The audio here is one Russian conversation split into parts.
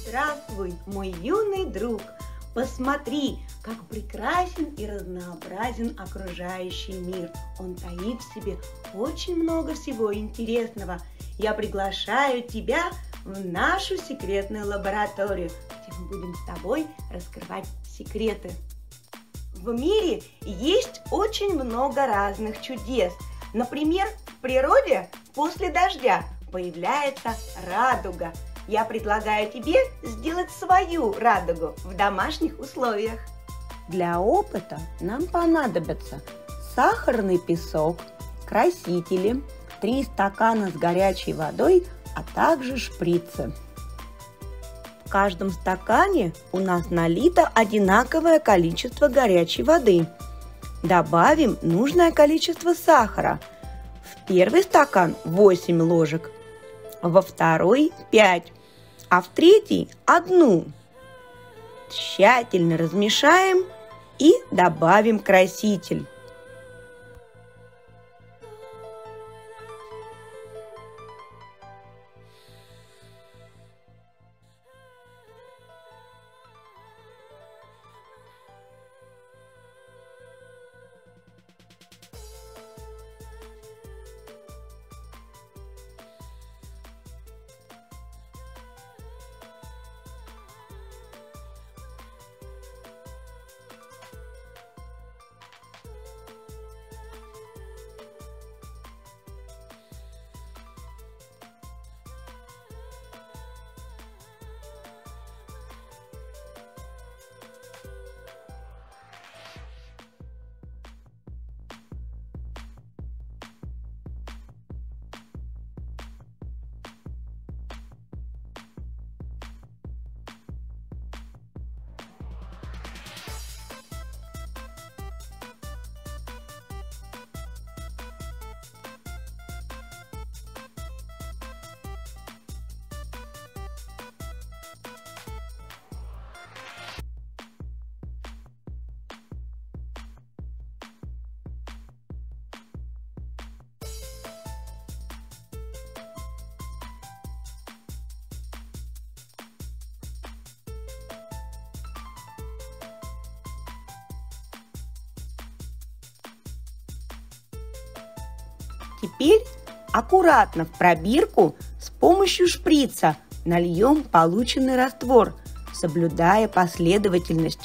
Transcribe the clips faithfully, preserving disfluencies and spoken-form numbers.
Здравствуй, мой юный друг! Посмотри, как прекрасен и разнообразен окружающий мир. Он таит в себе очень много всего интересного. Я приглашаю тебя в нашу секретную лабораторию, где мы будем с тобой раскрывать секреты. В мире есть очень много разных чудес. Например, в природе после дождя появляется радуга. Я предлагаю тебе сделать свою радугу в домашних условиях. Для опыта нам понадобится сахарный песок, красители, три стакана с горячей водой, а также шприцы. В каждом стакане у нас налито одинаковое количество горячей воды. Добавим нужное количество сахара. В первый стакан восемь ложек, во второй пять, а в третий одну. Тщательно размешаем и добавим краситель. Теперь аккуратно в пробирку с помощью шприца нальем полученный раствор, соблюдая последовательность.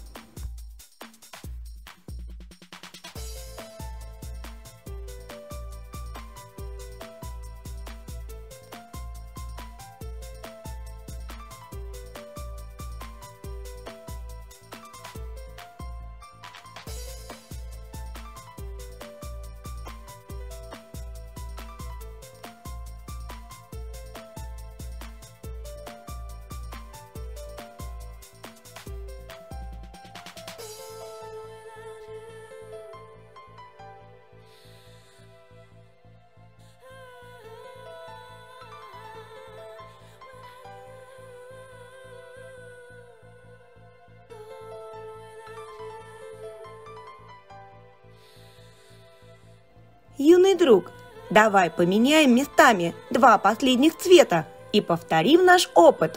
Юный друг, давай поменяем местами два последних цвета и повторим наш опыт.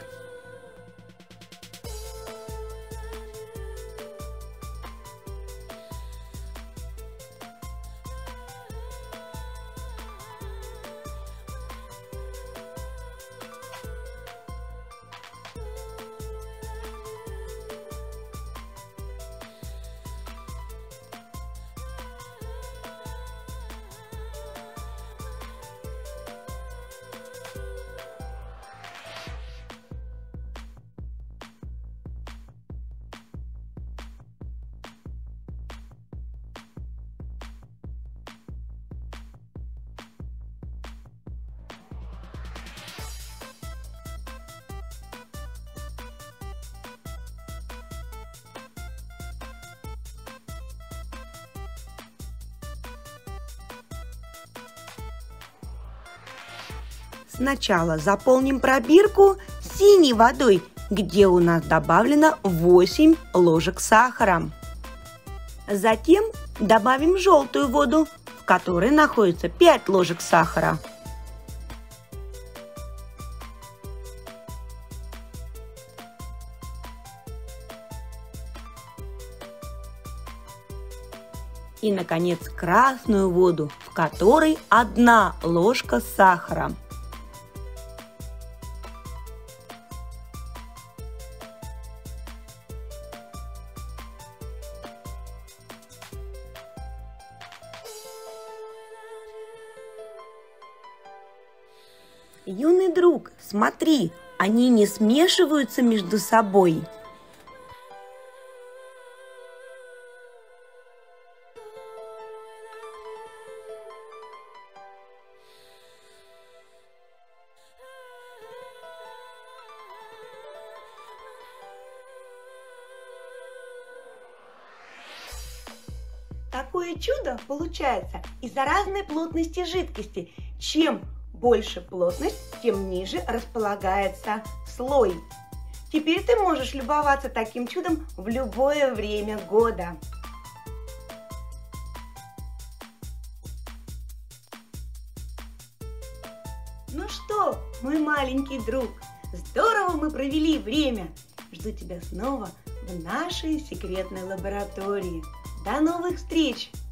Сначала заполним пробирку синей водой, где у нас добавлено восемь ложек сахара. Затем добавим желтую воду, в которой находится пять ложек сахара. и, наконец, красную воду, в которой одна ложка сахара. Юный друг, смотри, они не смешиваются между собой. Такое чудо получается из-за разной плотности жидкости. Чем больше плотность, тем ниже располагается слой. Теперь ты можешь любоваться таким чудом в любое время года. Ну что, мой маленький друг, здорово мы провели время. Жду тебя снова в нашей секретной лаборатории. До новых встреч!